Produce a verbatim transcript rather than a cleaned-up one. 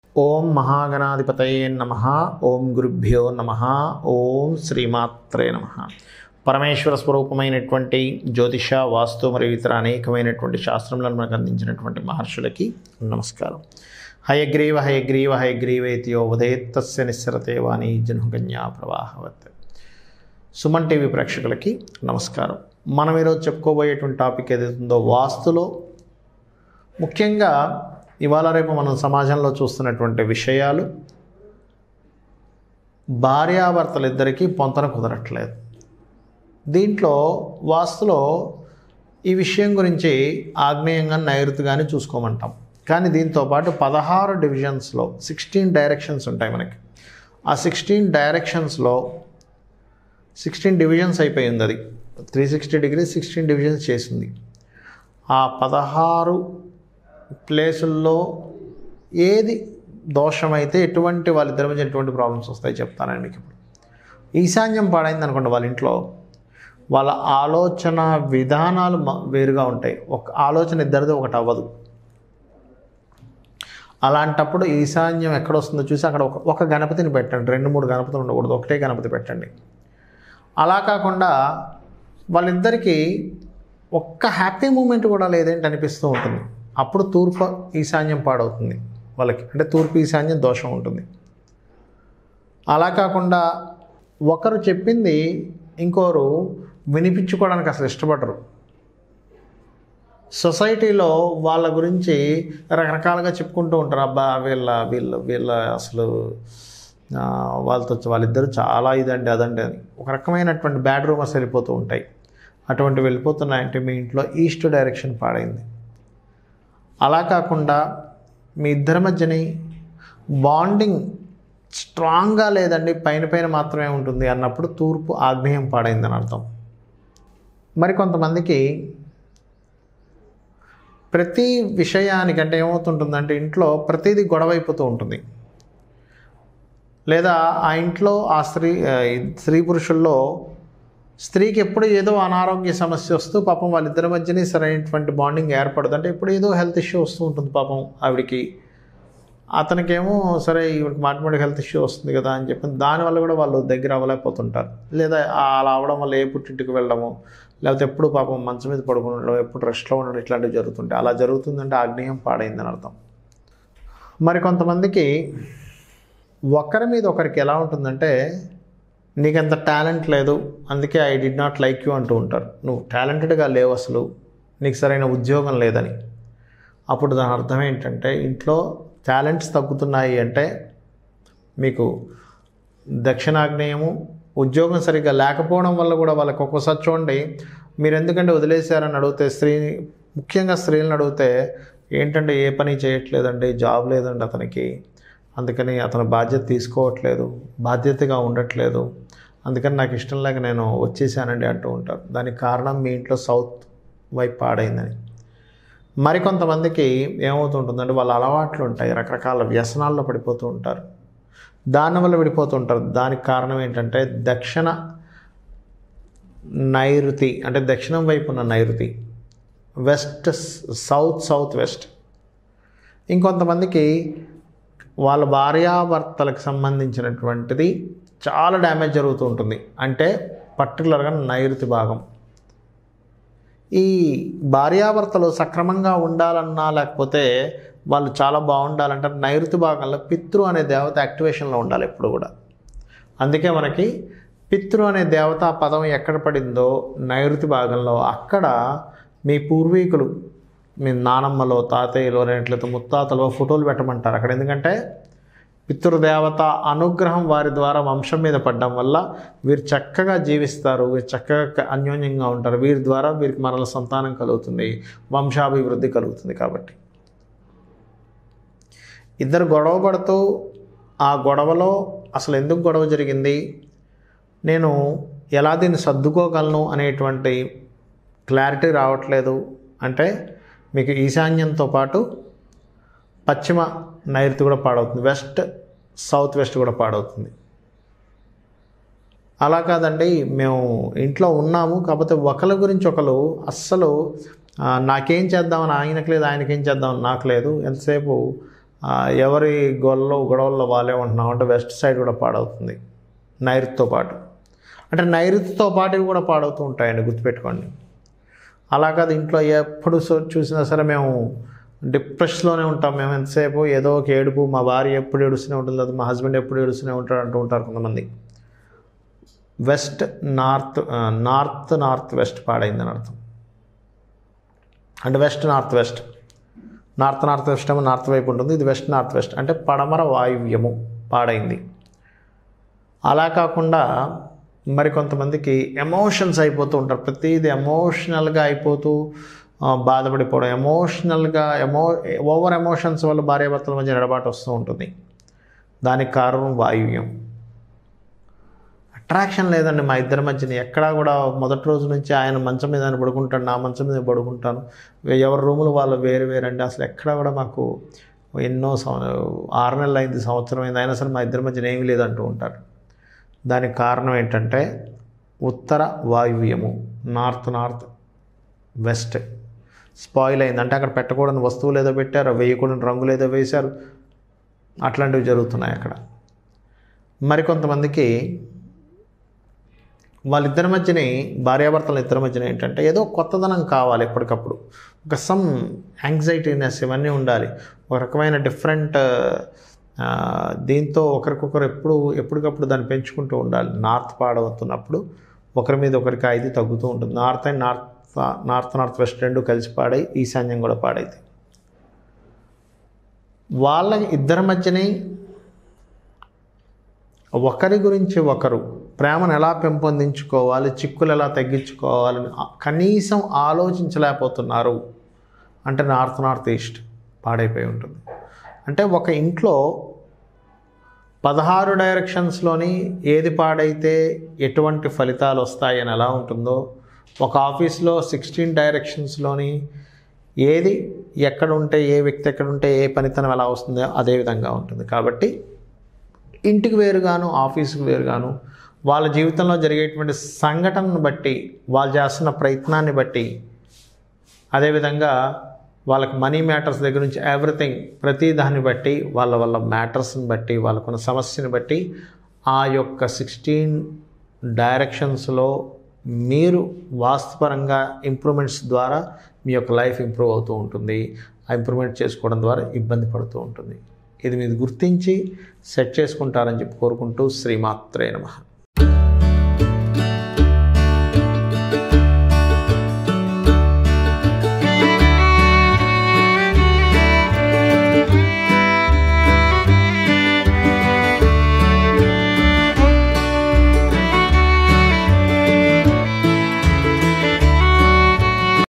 ఓం మహాగణాధిపతయే నమః. ఓం గురుభ్యో నమః. ఓం శ్రీమాత్రే నమః. పరమేశ్వర స్వరూపమైనటువంటి జ్యోతిష, వాస్తు మరియు ఇతర అనేకమైనటువంటి శాస్త్రములను మనకు అందించినటువంటి మహర్షులకి నమస్కారం. హయగ్రీవ హయగ్రీవ హయగ్రీవేతియో ఉదయత్తస్య నిస్సరతే వాణి జన్హుకన్యా ప్రవాహవత్. సుమన్ టీవీ ప్రేక్షకులకి నమస్కారం. మనం ఈరోజు చెప్పుకోబోయేటువంటి టాపిక్ ఏదైతుందో వాస్తులో ముఖ్యంగా ఇవాళ రేపు మనం సమాజంలో చూస్తున్నటువంటి విషయాలు, భార్యాభర్తలిద్దరికీ పొంతన కుదరట్లేదు. దీంట్లో వాస్తులో ఈ విషయం గురించి ఆగ్నేయంగా నైరుతిగానే చూసుకోమంటాం. కానీ దీంతోపాటు పదహారు డివిజన్స్లో సిక్స్టీన్ డైరెక్షన్స్ ఉంటాయి మనకి. ఆ సిక్స్టీన్ డైరెక్షన్స్లో సిక్స్టీన్ డివిజన్స్ అయిపోయింది. అది three sixty degrees sixteen divisions చేసింది. ఆ పదహారు ప్లేసుల్లో ఏది దోషమైతే ఎటువంటి వాళ్ళిద్దరి మధ్య ఎటువంటి ప్రాబ్లమ్స్ వస్తాయి చెప్తానండి మీకు ఇప్పుడు. ఈశాన్యం పాడైంది అనుకోండి, వాళ్ళ ఇంట్లో వాళ్ళ ఆలోచన విధానాలు వేరుగా ఉంటాయి. ఒక ఆలోచన ఇద్దరిది ఒకటి అవ్వదు. అలాంటప్పుడు ఈశాన్యం ఎక్కడ వస్తుందో చూసి అక్కడ ఒక ఒక గణపతిని పెట్టండి. రెండు మూడు గణపతులు ఉండకూడదు, ఒకటే గణపతి పెట్టండి. అలా కాకుండా వాళ్ళిద్దరికీ ఒక్క హ్యాపీ మూమెంట్ కూడా లేదేంటి అనిపిస్తూ ఉంటుంది. అప్పుడు తూర్పు ఈశాన్యం పాడవుతుంది వాళ్ళకి, అంటే తూర్పు ఈశాన్యం దోషం ఉంటుంది. అలా కాకుండా ఒకరు చెప్పింది ఇంకోరు వినిపించుకోవడానికి అసలు ఇష్టపడరు. సొసైటీలో వాళ్ళ గురించి రకరకాలుగా చెప్పుకుంటూ ఉంటారు. అబ్బా వీళ్ళ వీళ్ళ వీళ్ళ అసలు వాళ్ళతో వాళ్ళిద్దరూ చాలా ఇదండి అదండి అని ఒక రకమైనటువంటి బ్యాడ్ రూమర్స్ వెళ్ళిపోతూ ఉంటాయి. అటువంటి వెళ్ళిపోతున్నాయంటే మీ ఇంట్లో ఈస్ట్ డైరెక్షన్ పాడైంది. అలా కాకుండా మీ ఇద్దరి మధ్యని బాండింగ్ స్ట్రాంగ్గా లేదండి, పైన పైన మాత్రమే ఉంటుంది అన్నప్పుడు తూర్పు ఆగ్నేయం పాడైందని అర్థం. మరికొంతమందికి ప్రతి విషయానికంటే ఏమవుతుంటుందంటే ఇంట్లో ప్రతిదీ గొడవ అయిపోతూ ఉంటుంది. లేదా ఆ ఇంట్లో ఆ స్త్రీ స్త్రీ పురుషుల్లో స్త్రీకి ఎప్పుడు ఏదో అనారోగ్య సమస్య వస్తూ పాపం వాళ్ళిద్దరి మధ్యనే సరైనటువంటి బాండింగ్ ఏర్పడదు. అంటే ఎప్పుడు ఏదో హెల్త్ ఇష్యూ వస్తూ ఉంటుంది పాపం ఆవిడికి. అతనికేమో సరే ఇవిడికి మాటిమాటికి హెల్త్ ఇష్యూ వస్తుంది కదా అని చెప్పి దానివల్ల కూడా వాళ్ళు దగ్గర అవ్వలేకపోతుంటారు. లేదా అలా అవడం వల్ల ఏ పుట్టింటికి వెళ్ళడము, లేకపోతే ఎప్పుడు పాపం మంచం మీద పడుకుని ఉండడం, ఎప్పుడు రెస్ట్లో ఉండడం, ఇట్లాంటివి జరుగుతుంటాయి. అలా జరుగుతుందంటే ఆగ్నేయం పాడైందని అర్థం. మరి కొంతమందికి ఒకరి మీద ఒకరికి ఎలా ఉంటుందంటే, నీకంత టాలెంట్ లేదు అందుకే I did not like you అంటూ ఉంటారు. నువ్వు టాలెంటెడ్గా లేవు, అసలు నీకు సరైన ఉద్యోగం లేదని. అప్పుడు దాని అర్థం ఏంటంటే ఇంట్లో టాలెంట్స్ తగ్గుతున్నాయి అంటే మీకు దక్షిణాగ్నేయము ఉద్యోగం సరిగ్గా లేకపోవడం వల్ల కూడా వాళ్ళకి ఒక్కోసారి చూడండి, మీరు ఎందుకంటే వదిలేశారని అడిగితే స్త్రీని, ముఖ్యంగా స్త్రీలను అడిగితే ఏంటంటే ఏ పని చేయట్లేదండి, జాబ్ లేదండి అతనికి, అందుకని అతను బాధ్యత తీసుకోవట్లేదు, బాధ్యతగా ఉండట్లేదు, అందుకని నాకు ఇష్టం లేక నేను వచ్చేసానండి అంటూ ఉంటారు. దానికి కారణం మీ ఇంట్లో సౌత్ వైపు పాడైందని. మరికొంతమందికి ఏమవుతుంటుందంటే వాళ్ళ అలవాట్లు ఉంటాయి, రకరకాల వ్యసనాల్లో పడిపోతూ ఉంటారు, దానివల్ల విడిపోతూ ఉంటారు. దానికి కారణం ఏంటంటే దక్షిణ నైరుతి, అంటే దక్షిణం వైపు ఉన్న నైరుతి, వెస్ట్ సౌత్ సౌత్ వెస్ట్. ఇంకొంతమందికి వాళ్ళ భార్యాభర్తలకు సంబంధించినటువంటిది చాలా డ్యామేజ్ జరుగుతూ ఉంటుంది, అంటే పర్టికులర్గా నైరుతి భాగం. ఈ భార్యాభర్తలు సక్రమంగా ఉండాలన్నా లేకపోతే వాళ్ళు చాలా బాగుండాలంటే నైరుతి భాగంలో పితృ అనే దేవత యాక్టివేషన్లో ఉండాలి ఎప్పుడు కూడా. అందుకే మనకి పితృ అనే దేవత పదం ఎక్కడ పడిందో నైరుతి భాగంలో, అక్కడ మీ పూర్వీకులు, మీ నానమ్మలో, తాతయ్యలో, లేట్లతో ముత్తాతలో ఫోటోలు పెట్టమంటారు అక్కడ. ఎందుకంటే పితృదేవత అనుగ్రహం వారి ద్వారా వంశం మీద పడడం వల్ల వీరు చక్కగా జీవిస్తారు, వీరు చక్కగా అన్యోన్యంగా ఉంటారు, వీరి ద్వారా వీరికి మరల సంతానం కలుగుతుంది, వంశాభివృద్ధి కలుగుతుంది. కాబట్టి ఇద్దరు గొడవ పడుతూ ఆ గొడవలో అసలు ఎందుకు గొడవ జరిగింది, నేను ఎలా దీన్ని సర్దుకోగలను అనేటువంటి క్లారిటీ రావట్లేదు అంటే మీకు ఈశాన్యంతో పాటు పశ్చిమ నైరుతి కూడా పాడవుతుంది, వెస్ట్ సౌత్ వెస్ట్ కూడా పాడవుతుంది. అలా కాదండి మేము ఇంట్లో ఉన్నాము, కాకపోతే ఒకరి గురించి ఒకరు అస్సలు నాకేం చేద్దామని ఆయనకు లేదు, ఆయనకేం చేద్దామని నాకు లేదు, ఎంతసేపు ఎవరి గొడవలో గొడవల్లో వాళ్ళే ఉంటున్నాం అంటే వెస్ట్ సైడ్ కూడా పాడవుతుంది నైరుతితో పాటు. అంటే నైరుతితో పాటు ఇవి కూడా పాడవుతూ ఉంటాయండి, గుర్తుపెట్టుకోండి. అలా కాదు ఇంట్లో ఎప్పుడు చూసినా సరే మేము డిప్రెషన్లోనే ఉంటాం, మేము ఎంతసేపు ఏదో ఒక ఏడుపు, మా భార్య ఎప్పుడు ఏడుస్తూనే ఉంటుంది, లేదా మా హస్బెండ్ ఎప్పుడు ఏడుస్తూనే ఉంటాడు అంటూ ఉంటారు కొంతమంది. West north north north west పాడైందని అర్థం. అంటే west north west, north north west ఏమో నార్త్ వైపు ఉంటుంది, ఇది వెస్ట్ నార్త్ వెస్ట్ అంటే పడమర వాయువ్యము పాడైంది. అలా కాకుండా మరి కొంతమందికి ఎమోషన్స్ అయిపోతూ ఉంటారు, ప్రతిదీ ఎమోషనల్గా అయిపోతూ బాధపడిపోవడం, ఎమోషనల్గా ఎమో ఓవర్ ఎమోషన్స్ వల్ల భార్యాభర్తల మధ్య ఎడబాటు వస్తూ ఉంటుంది. దానికి కారణం వాయువ్యం. అట్రాక్షన్ లేదండి మా ఇద్దరి మధ్యని, ఎక్కడా కూడా మొదటి రోజు నుంచి ఆయన మంచం మీద ఆయన పడుకుంటాడు, నా మంచం మీద పడుకుంటాను, ఎవరి రూములు వాళ్ళు వేరు వేరండి, అసలు ఎక్కడా కూడా మాకు ఎన్నో సంవ ఆరు నెలలు అయింది, సంవత్సరం అయింది, అయినా సరే మా ఇద్దరి మధ్యన ఏమీ లేదంటూ ఉంటారు. దానికి కారణం ఏంటంటే ఉత్తర వాయువ్యము, నార్త్ నార్త్ వెస్ట్ స్పాయిల్ అయింది. అంటే అక్కడ పెట్టకూడని వస్తువులు ఏదో పెట్టారు, వేయకూడని రంగులు ఏదో వేశారు, అట్లాంటివి జరుగుతున్నాయి అక్కడ. మరికొంతమందికి వాళ్ళిద్దరి మధ్యని, భార్యాభర్తల ఇద్దరి మధ్యన ఏంటంటే ఏదో కొత్తదనం కావాలి ఎప్పటికప్పుడు, ఒక సమ్ యాంగ్జైటీనెస్ ఇవన్నీ ఉండాలి, ఒక రకమైన డిఫరెంట్ దీంతో ఒకరికొకరు ఎప్పుడు ఎప్పటికప్పుడు దాన్ని పెంచుకుంటూ ఉండాలి. నార్త్ పాడవుతున్నప్పుడు ఒకరి మీద ఒకరికి ఐదు తగ్గుతూ ఉంటుంది. North and north north north west రెండు కలిసి పాడై ఈశాన్యం కూడా పాడైతే వాళ్ళ ఇద్దరి మధ్యనే ఒకరి గురించి ఒకరు ప్రేమను ఎలా పెంపొందించుకోవాలి, చిక్కులు ఎలా తగ్గించుకోవాలని కనీసం ఆలోచించలేకపోతున్నారు అంటే నార్త్ నార్త్ ఈస్ట్ పాడైపోయి ఉంటుంది. అంటే ఒక ఇంట్లో పదహారు డైరెక్షన్స్లోని ఏది పాడైతే ఎటువంటి ఫలితాలు వస్తాయని ఎలా ఉంటుందో, ఒక ఆఫీస్లో సిక్స్టీన్ డైరెక్షన్స్లోని ఏది ఎక్కడ ఉంటే, ఏ వ్యక్తి ఎక్కడ ఉంటే ఏ పనితనం ఎలా వస్తుందో అదే విధంగా ఉంటుంది. కాబట్టి ఇంటికి వేరుగాను ఆఫీస్కి వేరుగాను వాళ్ళ జీవితంలో జరిగేటువంటి సంఘటనను బట్టి, వాళ్ళు చేస్తున్న ప్రయత్నాన్ని బట్టి, అదేవిధంగా వాళ్ళకి మనీ మ్యాటర్స్ దగ్గర నుంచి ఎవ్రీథింగ్ ప్రతి దాన్ని బట్టి, వాళ్ళ వాళ్ళ మ్యాటర్స్ని బట్టి, వాళ్ళకున్న సమస్యని బట్టి ఆ యొక్క సిక్స్టీన్ డైరెక్షన్స్లో మీరు వాస్తుపరంగా ఇంప్రూవ్మెంట్స్ ద్వారా మీ యొక్క లైఫ్ ఇంప్రూవ్ అవుతూ ఉంటుంది. ఆ ఇంప్రూవ్మెంట్ చేసుకోవడం ద్వారా ఇబ్బంది పడుతూ ఉంటుంది. ఇది మీరు గుర్తించి సెట్ చేసుకుంటారని చెప్పి కోరుకుంటూ శ్రీమాత్రే నమః.